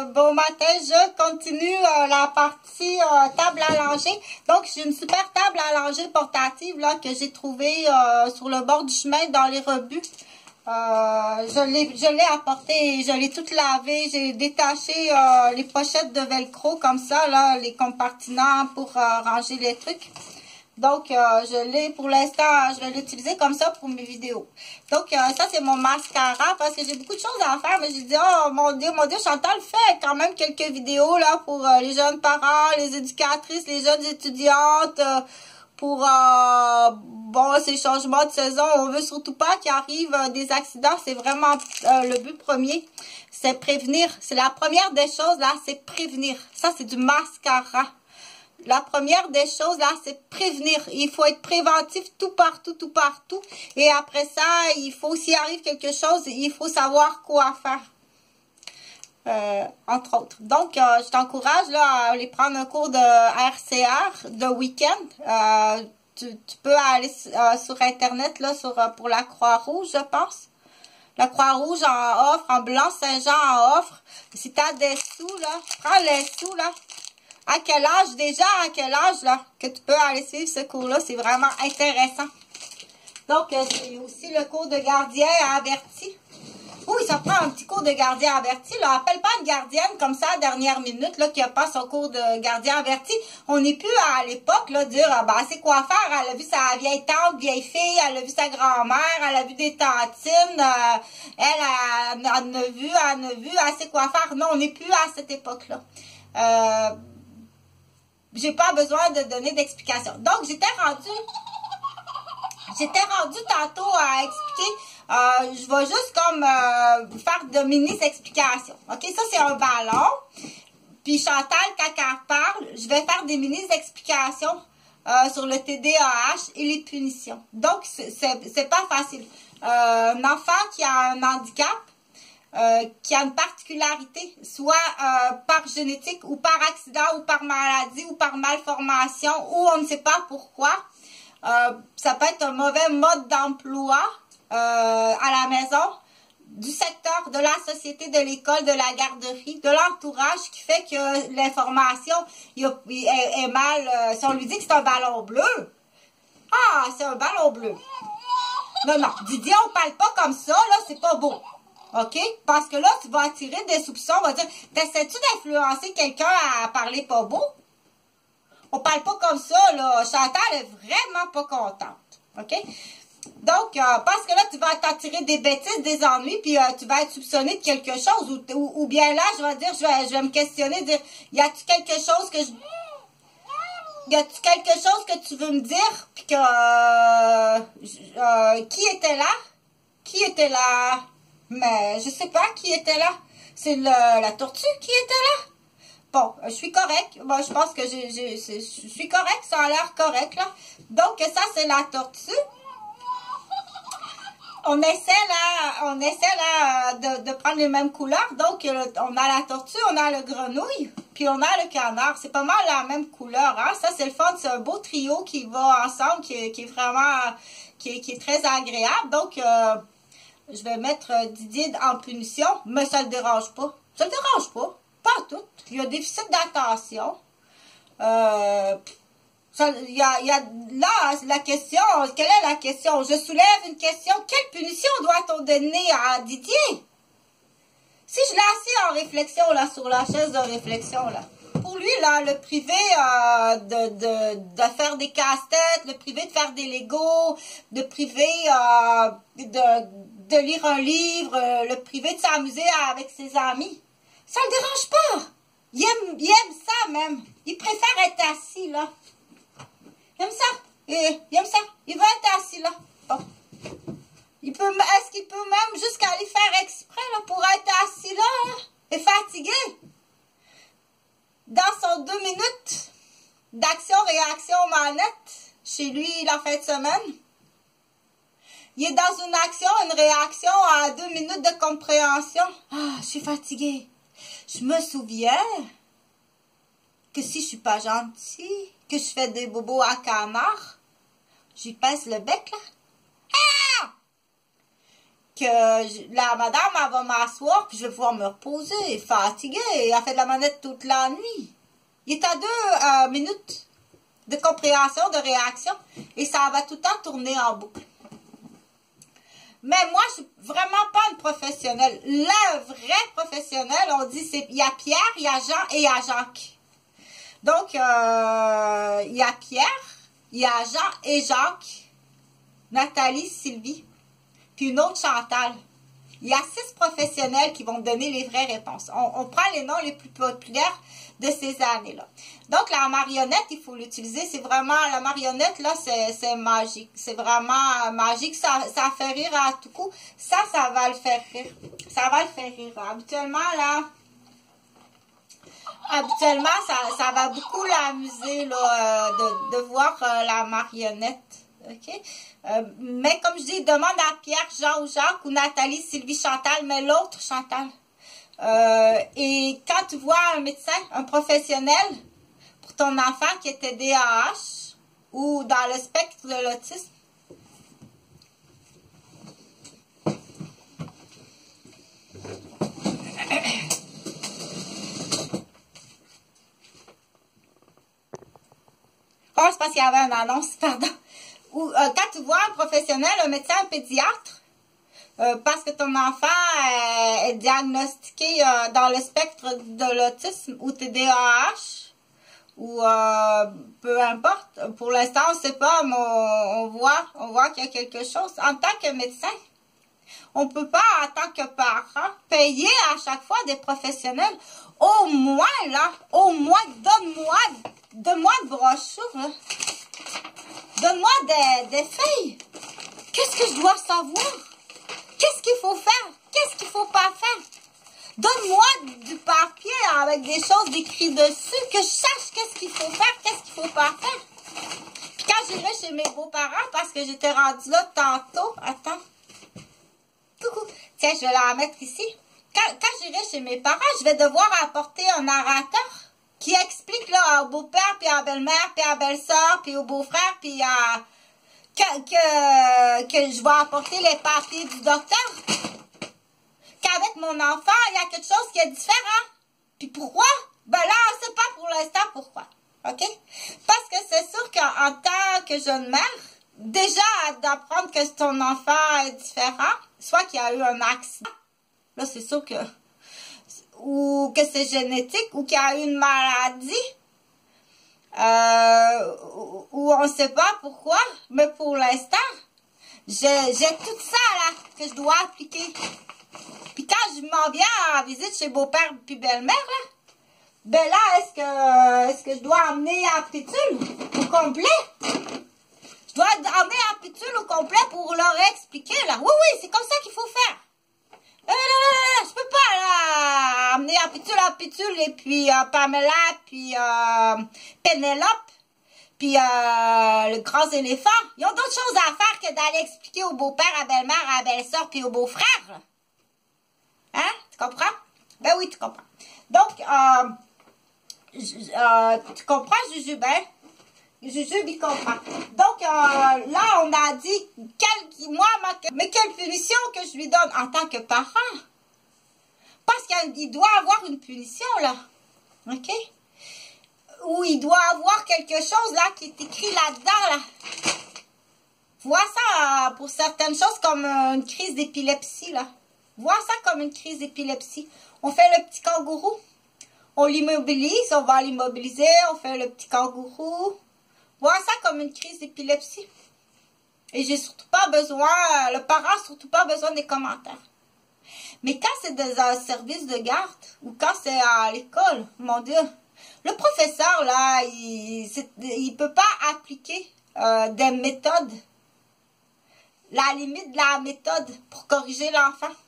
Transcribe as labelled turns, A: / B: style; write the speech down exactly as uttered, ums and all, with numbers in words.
A: bon matin, je continue euh, la partie euh, table à langer. Donc, j'ai une super table à langer portative là que j'ai trouvée euh, sur le bord du chemin dans les rebuts. Euh, je l'ai je l'ai apportée, je l'ai toute lavée, j'ai détaché euh, les pochettes de velcro comme ça, là, les compartiments pour euh, ranger les trucs. Donc, euh, je l'ai, pour l'instant, je vais l'utiliser comme ça pour mes vidéos. Donc, euh, ça, c'est mon mascara parce que j'ai beaucoup de choses à faire. Mais j'ai dit, oh mon Dieu, mon Dieu, Chantal fait quand même quelques vidéos là pour euh, les jeunes parents, les éducatrices, les jeunes étudiantes, euh, pour, euh, bon, ces changements de saison. On veut surtout pas qu'il arrive euh, des accidents. C'est vraiment euh, le but premier. C'est prévenir. C'est la première des choses, là, c'est prévenir. Ça, c'est du mascara. La première des choses, là, c'est prévenir. Il faut être préventif tout partout, tout partout. Et après ça, il faut, s'il arrive quelque chose, il faut savoir quoi faire. Euh, entre autres. Donc, euh, je t'encourage là à aller prendre un cours de R C R de week-end. Euh, tu, tu peux aller euh, sur Internet, là, sur, euh, pour la Croix-Rouge, je pense. La Croix-Rouge en offre, en Blanc-Saint-Jean en offre. Si tu as des sous, là, prends les sous, là. À quel âge, déjà, à quel âge, là, que tu peux aller suivre ce cours-là? C'est vraiment intéressant. Donc, euh, j'ai aussi le cours de gardien averti. Oui, ça prend un petit cours de gardien averti, là. Appelle pas une gardienne comme ça, à dernière minute, là, qui a pas son cours de gardien averti. On n'est plus à, à l'époque, là, dire, ah, ben, elle sait quoi faire. Elle a vu sa vieille tante, vieille fille, elle a vu sa grand-mère, elle a vu des tantines, euh, elle, elle, elle, elle a vu, elle a vu, elle sait quoi faire. Non, on n'est plus à cette époque-là. Euh... J'ai pas besoin de donner d'explication. Donc, j'étais rendue, j'étais rendue tantôt à expliquer, euh, je vais juste comme euh, faire de mini-explications. OK, ça c'est un ballon. Puis Chantal, quand elle parle, je vais faire des mini-explications euh, sur le T D A H et les punitions. Donc, c'est pas facile. Euh, un enfant qui a un handicap, Euh, qui a une particularité, soit euh, par génétique ou par accident ou par maladie ou par malformation ou on ne sait pas pourquoi. Euh, ça peut être un mauvais mode d'emploi euh, à la maison, du secteur, de la société, de l'école, de la garderie, de l'entourage qui fait que l'information est, est mal. Euh, si on lui dit que c'est un ballon bleu, ah, c'est un ballon bleu. Non, non, Didier, on parle pas comme ça, là, c'est pas beau. OK? Parce que là, tu vas attirer des soupçons. On va dire, t'essaies-tu d'influencer quelqu'un à parler pas beau? On parle pas comme ça, là. Chantal est vraiment pas contente. OK? Donc, euh, parce que là, tu vas t'attirer des bêtises, des ennuis, puis euh, tu vas être soupçonné de quelque chose. Ou, ou, ou bien là, je vais dire, je vais, je vais me questionner, dire, y a-tu quelque chose que je... Y a-tu quelque chose que tu veux me dire? Puis que... Euh, euh, qui était là? Qui était là? Mais je sais pas qui était là. C'est la tortue qui était là. Bon, je suis correct. Bon, je pense que j'ai, je suis correct. Ça a l'air correct, là. Donc, ça, c'est la tortue. On essaie, là, on essaie, là, de, de prendre les mêmes couleurs. Donc, on a la tortue, on a le grenouille, puis on a le canard. C'est pas mal la même couleur, hein. Ça, c'est le fun. C'est un beau trio qui va ensemble, qui, qui est vraiment, qui, qui est très agréable. Donc, euh, je vais mettre Didier en punition, mais ça ne le dérange pas. Ça ne le dérange pas. Pas tout. Il y a déficit d'attention. Euh, il y a, il y a, là, la question, quelle est la question? Je soulève une question. Quelle punition doit-on donner à Didier? Si je l'ai assis en réflexion, là, sur la chaise de réflexion, là. Pour lui, là, le privé euh, de, de, de faire des casse-têtes, le privé de faire des Legos, de privé euh, de... de lire un livre, euh, le privé de s'amuser avec ses amis. Ça ne le dérange pas. Il aime, il aime ça même. Il préfère être assis là. Il aime ça. Et, il aime ça. Il veut être assis là. Bon. Il peut, est-ce qu'il peut même jusqu'à aller faire exprès là, pour être assis là, là et fatigué? Dans son deux minutes d'action-réaction manette, chez lui la fin de semaine, il est dans une action, une réaction à deux minutes de compréhension. Ah, je suis fatiguée. Je me souviens que si je suis pas gentille, que je fais des bobos à canard, j'y pince le bec, là. Ah! que je, la madame, elle va m'asseoir, puis je vais pouvoir me reposer, fatiguée. Elle a fait de la manette toute la nuit. Il est à deux euh, minutes de compréhension, de réaction, et ça va tout le temps tourner en boucle. Mais moi, je suis vraiment pas une professionnelle. Le vrai professionnel, on dit, c'est il y a Pierre, il y a Jean et il y a Jacques. Donc, euh, il y a Pierre, il y a Jean et Jacques, Nathalie, Sylvie, puis une autre Chantal. Il y a six professionnels qui vont donner les vraies réponses. On, on prend les noms les plus populaires de ces années-là. Donc, la marionnette, il faut l'utiliser. C'est vraiment, la marionnette, là, c'est magique. C'est vraiment magique. Ça, ça fait rire à tout coup. Ça, ça va le faire rire. Ça va le faire rire. Habituellement, là, habituellement, ça, ça va beaucoup l'amuser, là, de, de voir euh, la marionnette. OK? Euh, mais comme je dis, demande à Pierre, Jean ou Jacques, ou Nathalie, Sylvie, Chantal, mais l'autre Chantal. Euh, et quand tu vois un médecin, un professionnel, pour ton enfant qui était D A H, ou dans le spectre de l'autisme, oh, c'est parce qu'il y avait une annonce, pardon. Ou, euh, quand tu vois un professionnel, un médecin, un pédiatre, euh, parce que ton enfant euh, est diagnostiqué euh, dans le spectre de l'autisme ou T D A H, ou euh, peu importe, pour l'instant on ne sait pas, mais on, on voit, on voit qu'il y a quelque chose. En tant que médecin, on ne peut pas, en tant que parent, payer à chaque fois des professionnels. Au moins, là, au moins, donne-moi, donne-moi de brochures, là. Donne-moi des, des feuilles. Qu'est-ce que je dois savoir? Qu'est-ce qu'il faut faire? Qu'est-ce qu'il ne faut pas faire? Donne-moi du papier avec des choses écrites dessus, que je sache qu'est-ce qu'il faut faire, qu'est-ce qu'il ne faut pas faire. Puis quand j'irai chez mes beaux-parents, parce que j'étais rendue là tantôt, attends. Coucou. Tiens, je vais la mettre ici. Quand, quand j'irai chez mes parents, je vais devoir apporter un narrateur qui explique là au beau-père, puis à la belle-mère, puis à la belle-sœur, puis au beau-frère, puis à... Que, que, que je vais apporter les papiers du docteur. Qu'avec mon enfant, il y a quelque chose qui est différent. Puis pourquoi? Ben là, on ne sait pas pour l'instant pourquoi. OK? Parce que c'est sûr qu'en tant que jeune mère, déjà d'apprendre que ton enfant est différent, soit qu'il y a eu un accident, là c'est sûr que, ou que c'est génétique, ou qu'il y a eu une maladie, euh, ou on ne sait pas pourquoi, mais pour l'instant, j'ai tout ça là que je dois appliquer. Puis quand je m'en viens en visite chez beau-père puis belle-mère, là, ben là, est-ce que, est-ce que je dois emmener la pétule au complet? Je dois emmener la pétule au complet pour leur expliquer, là. Oui, oui, c'est comme ça qu'il faut faire. Euh, là, là, là, je peux pas, là, emmener la pétule, la pétule, et puis euh, Pamela, puis euh, Pénélope, puis euh, le grand éléphant. Ils ont d'autres choses à faire que d'aller expliquer au beau-père, à belle-mère, à la belle-sœur, puis au beau-frère, là. Hein? Tu comprends? Ben oui, tu comprends. Donc, euh, euh, tu comprends, Jujube, hein? Jujube, il comprend. Donc, euh, là, on a dit, quel, moi, ma, mais quelle punition que je lui donne en tant que parent? Parce qu'il doit avoir une punition, là. OK? Ou il doit avoir quelque chose, là, qui est écrit là-dedans, là. Vois ça euh, pour certaines choses comme euh, une crise d'épilepsie, là. Vois ça comme une crise d'épilepsie. On fait le petit kangourou. On l'immobilise, on va l'immobiliser, on fait le petit kangourou. Vois ça comme une crise d'épilepsie. Et j'ai surtout pas besoin, le parent a surtout pas besoin des commentaires. Mais quand c'est dans un service de garde, ou quand c'est à l'école, mon Dieu, le professeur, là, il ne peut pas appliquer euh, des méthodes, la limite de la méthode pour corriger l'enfant.